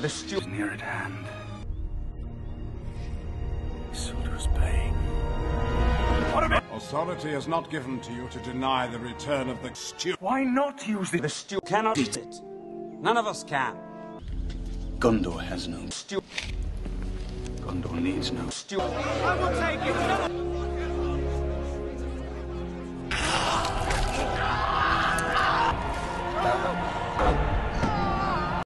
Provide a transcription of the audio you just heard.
The stew is near at hand. Isildur's paying. What a minute! Authority is not given to you to deny the return of the stew. Why not use the stew? Cannot eat it. None of us can. Gondor has no stew. Gondor needs no stew. I will take it.